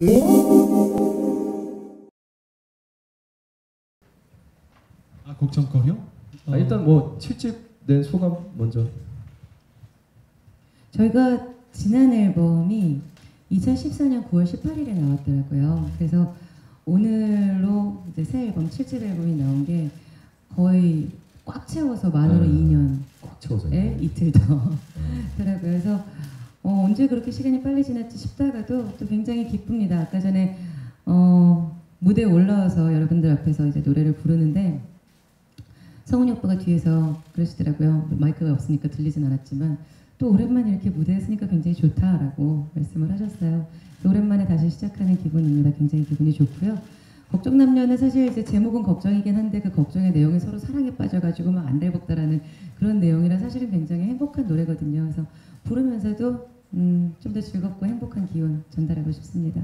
아, 걱정거리요? 일단 뭐 7집 낸 소감 먼저. 저희가 지난 앨범이 2014년 9월 18일에 나왔더라고요. 그래서 오늘로 이제 새 앨범 7집 앨범이 나온 게 거의 꽉 채워서 만으로 2년 꽉 채워서 이틀 더 더라고요. 그래서 언제 그렇게 시간이 빨리 지났지 싶다가도 또 굉장히 기쁩니다. 아까 전에 무대에 올라와서 여러분들 앞에서 이제 노래를 부르는데 성훈이 오빠가 뒤에서 그러시더라고요. 마이크가 없으니까 들리진 않았지만 또 오랜만에 이렇게 무대에 서니까 굉장히 좋다라고 말씀을 하셨어요. 오랜만에 다시 시작하는 기분입니다. 굉장히 기분이 좋고요. 걱정남녀는 사실 이제 제목은 걱정이긴 한데 그 걱정의 내용이 서로 사랑에 빠져가지고 막 안달복달하는 그런 내용이라 사실은 굉장히 행복한 노래거든요. 그래서 부르면서도 좀 더 즐겁고 행복한 기운 전달하고 싶습니다.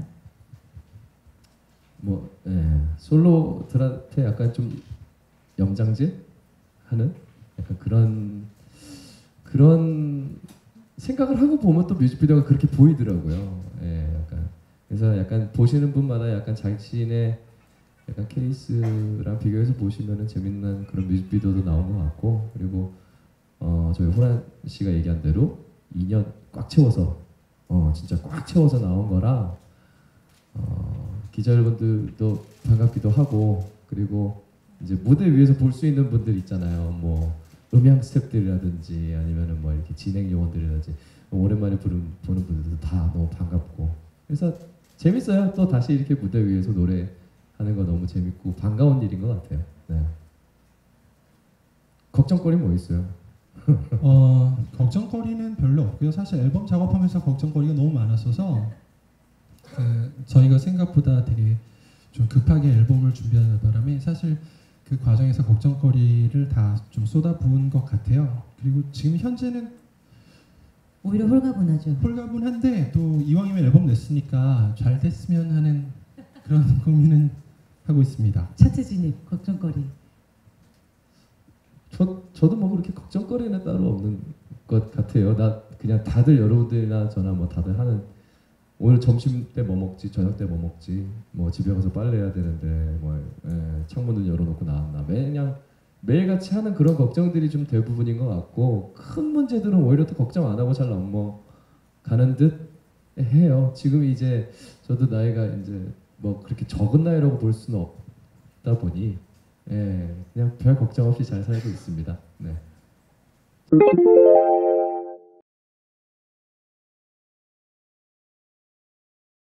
솔로들한테 약간 좀 염장질 하는 약간 그런 생각을 하고 보면 또 뮤직비디오가 그렇게 보이더라고요. 약간 그래서 약간 보시는 분마다 약간 자신의 약간 케이스랑 비교해서 보시면은 재밌는 그런 뮤직비디오도 나온 것 같고, 그리고 저희 호란 씨가 얘기한 대로 2년 꽉 채워서 진짜 꽉 채워서 나온 거라 기자분들도 반갑기도 하고, 그리고 이제 무대 위에서 볼 수 있는 분들 있잖아요. 뭐 음향 스태프들이라든지 아니면은 뭐 이렇게 진행 요원들이라든지 오랜만에 보는 분들도 다 너무 반갑고, 그래서 재밌어요. 또 다시 이렇게 무대 위에서 노래하는 거 너무 재밌고 반가운 일인 것 같아요. 네. 걱정거리 뭐 있어요? 걱정거리는 별로 없고요. 사실 앨범 작업하면서 걱정거리가 너무 많았어서 저희가 생각보다 되게 좀 급하게 앨범을 준비하는 바람에 사실 그 과정에서 걱정거리를 다 좀 쏟아부은 것 같아요. 그리고 지금 현재는 오히려 홀가분하죠. 홀가분한데 또 이왕이면 앨범 냈으니까 잘 됐으면 하는 그런 고민은 하고 있습니다. 차트 진입, 걱정거리. 저도 뭐 그렇게 걱정거리는 따로 없는 것 같아요. 나 그냥 다들 여러분들이나 저나 뭐 다들 하는, 오늘 점심 때 뭐 먹지, 저녁 때 뭐 먹지, 뭐 집에 가서 빨래해야 되는데 뭐 창문을 열어놓고 나왔나, 그냥 매일같이 하는 그런 걱정들이 좀 대부분인 것 같고, 큰 문제들은 오히려 또 걱정 안 하고 잘 넘어가는 듯 해요. 지금 이제 저도 나이가 이제 뭐 그렇게 적은 나이라고 볼 수는 없다 보니 그냥 별 걱정 없이 잘 살고 있습니다. 네.